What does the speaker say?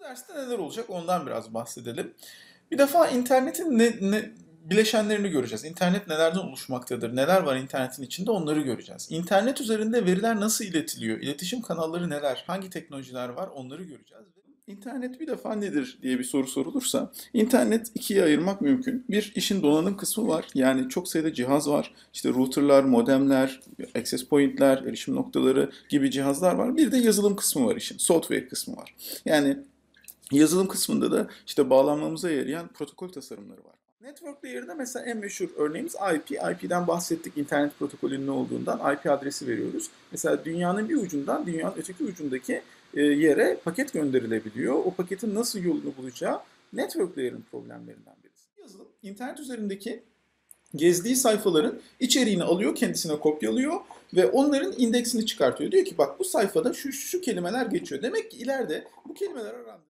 derste neler olacak ondan biraz bahsedelim. Bir defa internetin bileşenlerini göreceğiz. İnternet nelerden oluşmaktadır, neler var internetin içinde onları göreceğiz. İnternet üzerinde veriler nasıl iletiliyor, iletişim kanalları neler, hangi teknolojiler var onları göreceğiz. İnternet bir defa nedir diye bir soru sorulursa, internet ikiye ayırmak mümkün. Bir, işin donanım kısmı var. Yani çok sayıda cihaz var. İşte routerlar, modemler, access point'ler, erişim noktaları gibi cihazlar var. Bir de yazılım kısmı var işin, software kısmı var. Yani yazılım kısmında da işte bağlanmamıza yarayan protokol tasarımları var. Network layer'da mesela en meşhur örneğimiz IP. IP'den bahsettik, internet protokolünün ne olduğundan. IP adresi veriyoruz. Mesela dünyanın bir ucundan dünyanın öteki ucundaki yere paket gönderilebiliyor. O paketin nasıl yolunu bulacağı network layer'ın problemlerinden birisi. Yazılım, internet üzerindeki gezdiği sayfaların içeriğini alıyor, kendisine kopyalıyor ve onların indeksini çıkartıyor. Diyor ki bak bu sayfada şu kelimeler geçiyor. Demek ki ileride bu kelimeler arandı.